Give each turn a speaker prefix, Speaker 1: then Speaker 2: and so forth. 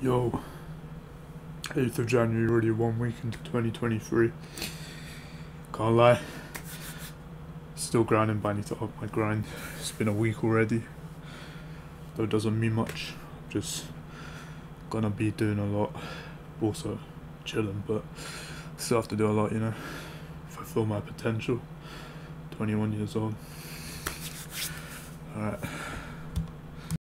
Speaker 1: Yo, 8th of January, already 1 week into 2023. Can't lie, still grinding, but I need to up my grind. It's been a week already, though it doesn't mean much. Just gonna be doing a lot, also chilling, but still have to do a lot, you know. Fulfill my potential. 21 years old. Alright.